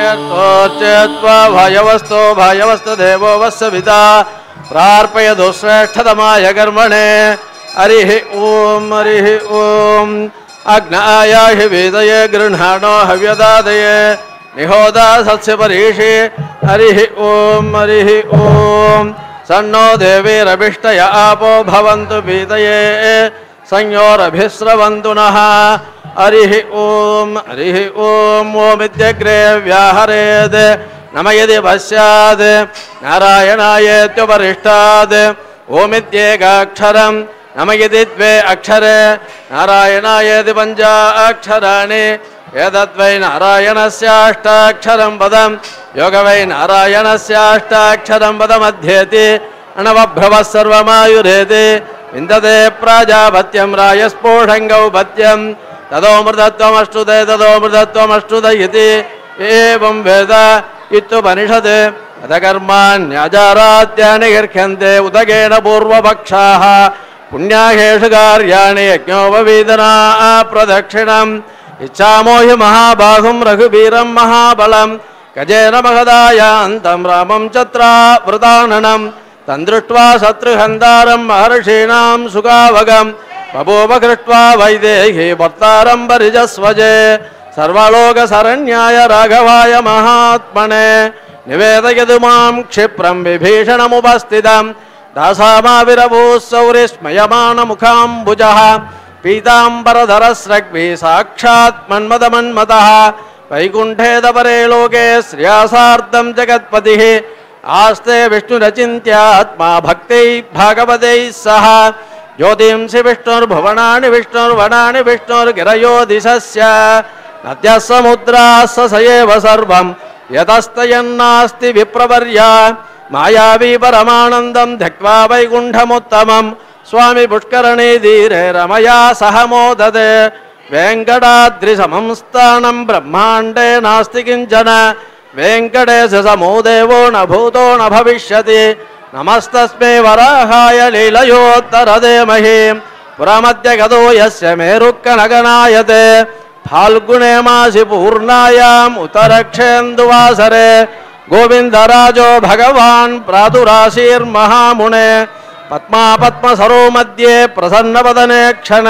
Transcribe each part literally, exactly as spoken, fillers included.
श्रेष्ठोच्चेत्वा भायवस्तो भायवस्तो देवो वत्सविता प्रार्पयतु श्रेष्ठतमाय कर्मणे हरिः ॐ हरिः ॐ अग्नाय हि वेदये गृह्णाणो हव्यदादये निहोदा सत्स्य परीषे हरिः ॐ हरिः ॐ सन्नो देवीरभिष्टय आपो भवन्तु पीतये संयोरभिस्रवन्तु नः हरिः ॐ हरिः ॐ ओमित्यग्रे व्याहरेत् नम यदि पश्यात् नारायणायेत्युपरिष्टात् ओमित्येकाक्षरं नम यदि द्वे अक्षरे नारायणायेति पञ्चाक्षराणि एतद्वै नारायणस्याष्टाक्षरं पदं योगवै नारायणस्याष्टाक्षरं पदमध्येति अणवभ्रवः सर्वमायुरेति विन्दते प्राजापत्यं रायस्पोषङ्गौपत्यं तदोमृतत्वमश्नुते तदोमृतत्वमश्नुत इति एवं वेद इत्युपनिषत् अधकर्माण्यजारात्यानि गर्ह्यन्ते उदकेन पूर्वपक्षाः पुण्याहेषु कार्याणि यज्ञोपवीदना प्रदक्षिणम् इच्छामो हि महाबाहुं रघुवीरं महाबलं गजेन महदायान्तं रामं चत्रावृताननं तं दृष्ट्वा शत्रुहन्तारं महर्षीणां सुखावगं बभूव कृत्वा वैदेही भर्तारं परिजस्वजे सर्वलोकशरण्याय राघवाय महात्मने निवेदयतु मां क्षिप्रं विभीषणमुपस्थितं दासामाविरभूः सौरिस्मयमानमुखाम्बुजः पीताम्बरधरस्रग्भि साक्षात् मन्मथमन्मथः वैकुण्ठेदपरे लोके श्रियासार्धं जगत्पतिः आस्ते विष्णुरचिन्त्यात्मा भक्तैः भागवतैः सह ज्योतिंसि विष्णुर्भुवनानि विष्णुर्वनानि विष्णुर्गिरयो दिशस्य नद्यः समुद्राः स एव सर्वं यतस्तयन्नास्ति विप्रवर्या मायावी परमानन्दं ध्यक्त्वा वैकुण्ठमुत्तमं स्वामी पुष्करणे धीरे रमया सह मोदते वेङ्कटाद्रिसमं स्थानं ब्रह्माण्डे नास्ति किञ्चन वेङ्कटेश समो देवो न भूतो न भविष्यति नमस्तस्मै वराहाय लीलयोत्तरदेमहि पुरमध्यगतो यस्य मेरुक्कनगनायते फाल्गुणे मासि पूर्णायाम् उत्तरक्षेन्दुवासरे गोविन्दराजो भगवान् प्रादुराशीर्महामुने पद्मा पद्मसरो मध्ये प्रसन्नवदने क्षण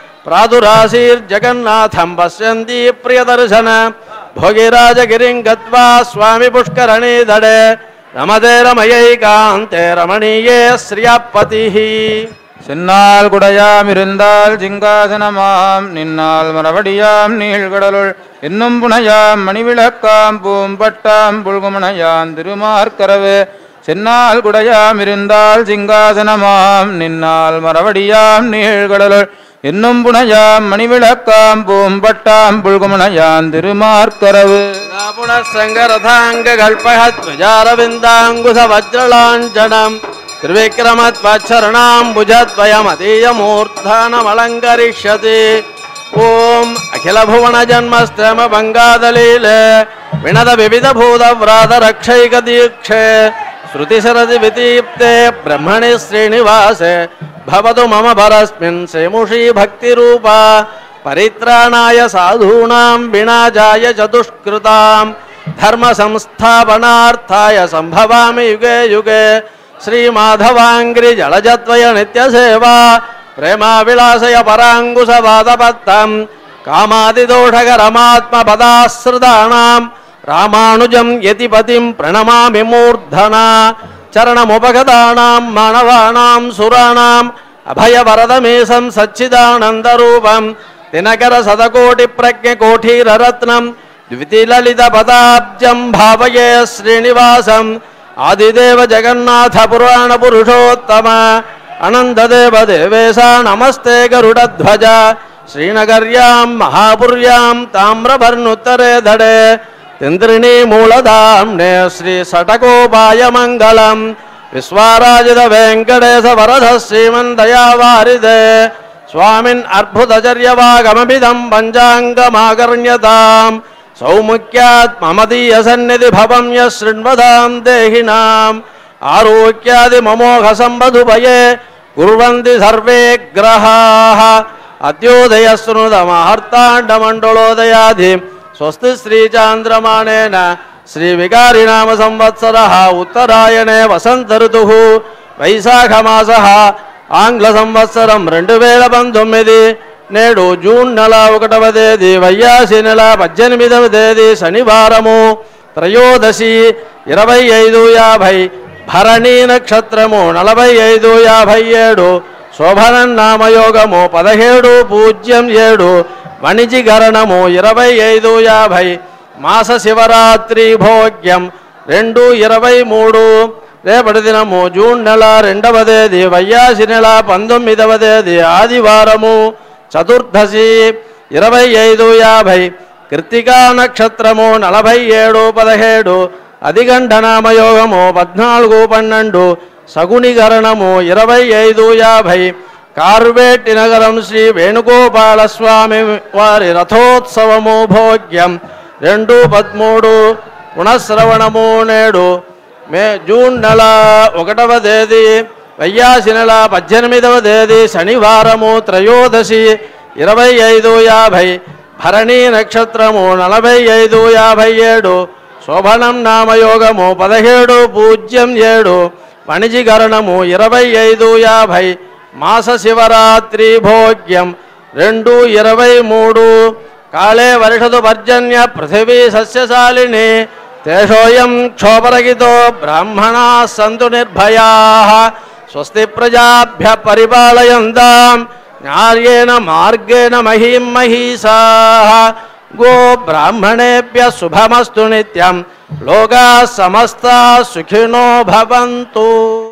प्रादुराशीर्जगन्नाथं पश्यन्ति प्रियदर्शन भोगिराजगिरिं गत्वा स्वामी पुष्करणे दडे रमते रमयैकान्ते रमणीये श्रियपतिः சென்னால் குடையாம் இருந்தால் சிங்காசனமாம் நின்னால் மரவடியாம் நீழ்கடலுள் என்னும் புனையாம் மணிவிளக்காம் பூம்பட்டாம் புல்குமனையான் திருமார்க்கரவு சென்னால் குடையாம் இருந்தால் சிங்காசனமாம் நின்னால் மரவடியாம் நீழ்கடலுள் என்னும் புனையாம் மணிவிளக்காம் பூம்பட்டாம் புல்குமனையான் திருமார்க்கரவு புனசங்கரதாங்க கல்பஹத்வஜாரவிந்தாங்குச வஜ்ரலாஞ்சனம் त्रिविक्रमध्वचरणाम्बुजद्वयमतीयमूर्धानमलङ्करिष्यति ॐ अखिलभुवनजन्मस्त्रमभङ्गादलीले विनदविविधभूतव्रातरक्षैकदीक्षे श्रुतिशरदि विदीप्ते ब्रह्मणि श्रीनिवासे भवतु मम परस्मिन् सेमुषी भक्तिरूपा परित्राणाय साधूनां विनाशाय चतुष्कृतां धर्मसंस्थापनार्थाय सम्भवामि युगे युगे श्रीमाधवांग्रि जलजद्वय नित्यसेवा प्रेमाविलासय पराङ्कुशवादपत्तं कामादिदोषकरमात्मपदाश्रितानां रामानुजं यतिपतिं प्रणमामि मूर्धना चरणमुपगतानां मानवानां सुराणाम् अभयवरदमेशं सच्चिदानन्दरूपं दिनकरशतकोटिप्रज्ञकोटीररत्नं द्वितिललितपदाब्जं भावये श्रीनिवासं आदिदेव जगन्नाथ पुराण पुरुषोत्तम अनन्तदेव देवेशा नमस्ते गरुडध्वज श्रीनगर्यां महापुर्यां ताम्रपर्णुत्तरे धडे तिन्द्रिणी मूलधाम्ने श्री षटकोपाय मङ्गलम् विश्वाराजित वेङ्कटेश वरद श्रीमन्दयावारिदे स्वामिन् अर्भुतचर्यवागमभिदं पञ्चाङ्गमाकर्ण्यताम् सौमुख्यात् ममदीय सन्निधि भवं यः शृण्वतां देहिनाम् आरोग्यादि ममोघ सम्बधुभये कुर्वन्ति सर्वे ग्रहाः अद्योदयस्नुतमहर्ताण्डमण्डलोदयाधि स्वस्ति श्रीचान्द्रमाणेन శ్రీవికారినామ సంవత్సరः ఉత్తరాయణే వసంత ఋతుః వైశాఖమాసः ఆంగ్ల సంవత్సరం రెండు వేల పంతొమ్మిది నేడు జూన్ నెల ఒకటవ తేదీ వైయాసి నెల పద్దెనిమిదవ తేదీ శనివారము త్రయోదశి ఇరవై ఐదు యాభై భరణీ నక్షత్రము నలభై ఐదు యాభై ఏడు శోభనం నామయోగము పదిహేడు పూజ్యం ఏడు వణిజిగరణము ఇరవై ఐదు యాభై మాస శివరాత్రి భోగ్యం రెండు ఇరవై మూడు రేపటి దినము జూన్ నెల రెండవ తేదీ వైయాసి నెల పంతొమ్మిదవ తేదీ ఆదివారము చతుర్దశి ఇరవై ఐదు యాభై కృత్తికా నక్షత్రము నలభై ఏడు పదిహేడు అధిగంఠనామయోగము పద్నాలుగు పన్నెండు సగుణిగరణము ఇరవై ఐదు యాభై కార్వేటి నగరం శ్రీ వేణుగోపాలస్వామి వారి రథోత్సవము భోగ్యం రెండు పదమూడు పునఃశ్రవణము నేడు మే జూన్ నెల ఒకటవ తేదీ వైయాసి నెల పద్దెనిమిదవ తేదీ శనివారము త్రయోదశి ఇరవై ఐదు యాభై భరణీ నక్షత్రము నలభై ఐదు యాభై ఏడు శోభనం నామయోగము పదిహేడు పూజ్యం ఏడు వణిజిగరణము ఇరవై ఐదు యాభై మాస శివరాత్రి భోగ్యం రెండు ఇరవై మూడు కాళే వర్షతు పర్జన్య పృథివీ సస్యశాలిని తేషోయం క్షోభరహితో బ్రాహ్మణా సంతు నిర్భయా స్వస్తి ప్రజాభ్య పరిపాలయంతాం న్యాయేన మార్గేణ మహీం మహీసా గో బ్రాహ్మణేభ్య శుభమస్తు నిత్యం లోకా సమస్తా సుఖినో భవంతు.